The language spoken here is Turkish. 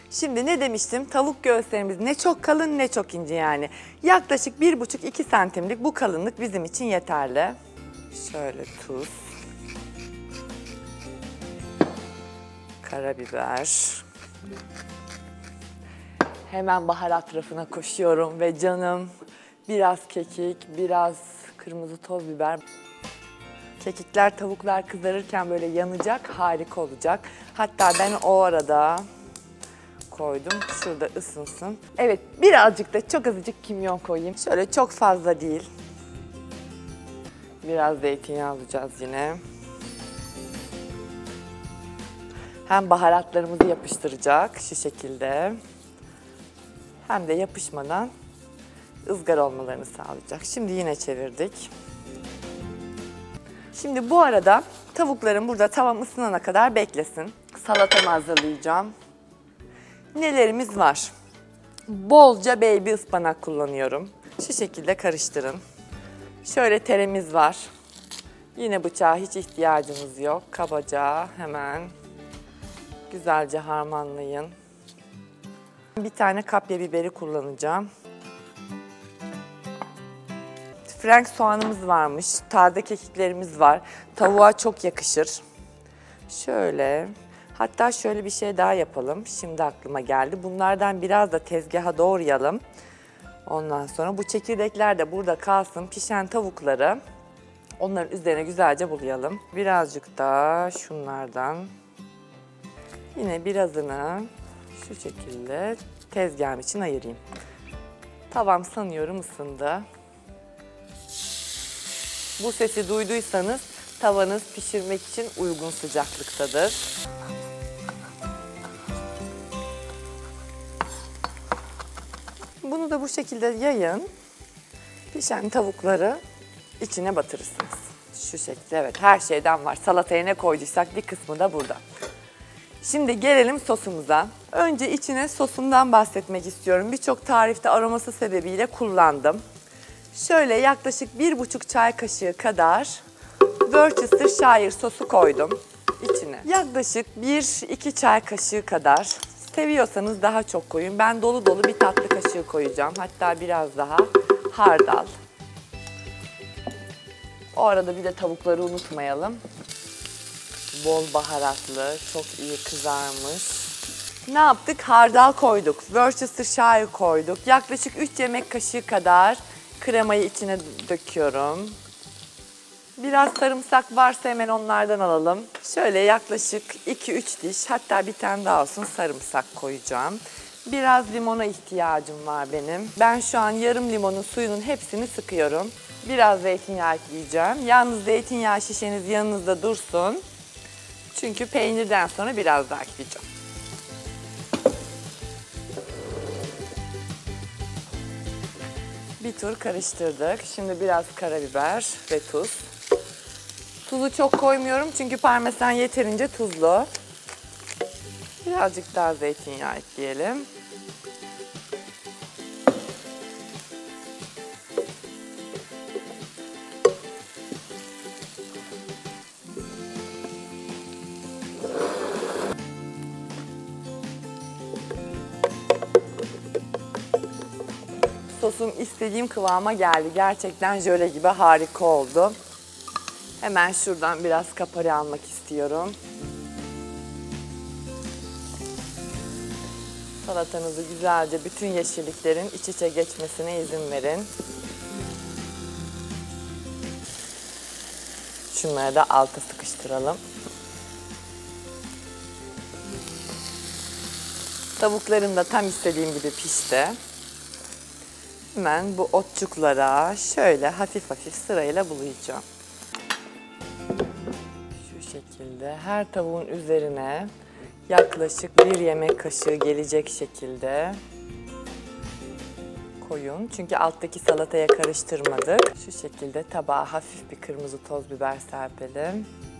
Şimdi ne demiştim? Tavuk göğüslerimiz ne çok kalın ne çok ince yani. Yaklaşık 1,5-2 santimlik bu kalınlık bizim için yeterli. Şöyle tuz. Karabiber. Hemen baharat rafına koşuyorum ve canım biraz kekik, biraz kırmızı toz biber. Kekikler, tavuklar kızarırken böyle yanacak, harika olacak. Hatta ben o arada koydum, şurada ısınsın. Evet, birazcık da çok azıcık kimyon koyayım. Şöyle çok fazla değil. Biraz zeytinyağı alacağız yine. Hem baharatlarımızı yapıştıracak şu şekilde. Hem de yapışmadan ızgara olmalarını sağlayacak. Şimdi yine çevirdik. Şimdi bu arada tavuklarım burada tavam ısınana kadar beklesin. Salatamı hazırlayacağım. Nelerimiz var? Bolca baby ıspanak kullanıyorum. Şu şekilde karıştırın. Şöyle teremiz var. Yine bıçağa hiç ihtiyacımız yok. Kabaca hemen güzelce harmanlayın. Bir tane kapya biberi kullanacağım. Frank soğanımız varmış, taze kekiklerimiz var. Tavuğa çok yakışır. Şöyle, hatta şöyle bir şey daha yapalım. Şimdi aklıma geldi. Bunlardan biraz da tezgaha doğrayalım. Ondan sonra bu çekirdekler de burada kalsın. Pişen tavukları onların üzerine güzelce bulayalım. Birazcık da şunlardan. Yine birazını şu şekilde tezgahım için ayırayım. Tavam sanıyorum ısındı. Bu sesi duyduysanız tavanız pişirmek için uygun sıcaklıktadır. Bunu da bu şekilde yayın. Pişen tavukları içine batırırsınız. Şu şekilde, evet, her şeyden var. Salataya ne koyduysak bir kısmı da burada. Şimdi gelelim sosumuza. Önce içine sosundan bahsetmek istiyorum. Birçok tarifte aroması sebebiyle kullandım. Şöyle yaklaşık 1,5 çay kaşığı kadar Worcestershire sosu koydum içine. Yaklaşık 1-2 çay kaşığı kadar, seviyorsanız daha çok koyun. Ben dolu dolu bir tatlı kaşığı koyacağım. Hatta biraz daha hardal. O arada bir de tavukları unutmayalım. Bol baharatlı, çok iyi kızarmış. Ne yaptık? Hardal koyduk, Worcestershire koyduk. Yaklaşık 3 yemek kaşığı kadar kremayı içine döküyorum. Biraz sarımsak varsa hemen onlardan alalım. Şöyle yaklaşık 2-3 diş, hatta bir tane daha olsun, sarımsak koyacağım. Biraz limona ihtiyacım var benim. Ben şu an yarım limonun suyunun hepsini sıkıyorum. Biraz zeytinyağı ekleyeceğim. Yalnız zeytinyağı şişeniz yanınızda dursun. Çünkü peynirden sonra biraz daha ekleyeceğim. Bir tur karıştırdık. Şimdi biraz karabiber ve tuz. Tuzu çok koymuyorum çünkü parmesan yeterince tuzlu. Birazcık daha zeytinyağı ekleyelim. Sosum istediğim kıvama geldi. Gerçekten jöle gibi harika oldu. Hemen şuradan biraz kapari almak istiyorum. Salatanızı güzelce bütün yeşilliklerin iç içe geçmesine izin verin. Şunları da alta sıkıştıralım. Tavuklarım da tam istediğim gibi pişti. Hemen bu otçuklara şöyle hafif hafif sırayla bulayacağım. Şu şekilde her tavuğun üzerine yaklaşık 1 yemek kaşığı gelecek şekilde koyun. Çünkü alttaki salataya karıştırmadık. Şu şekilde tabağa hafif bir kırmızı toz biber serpelim.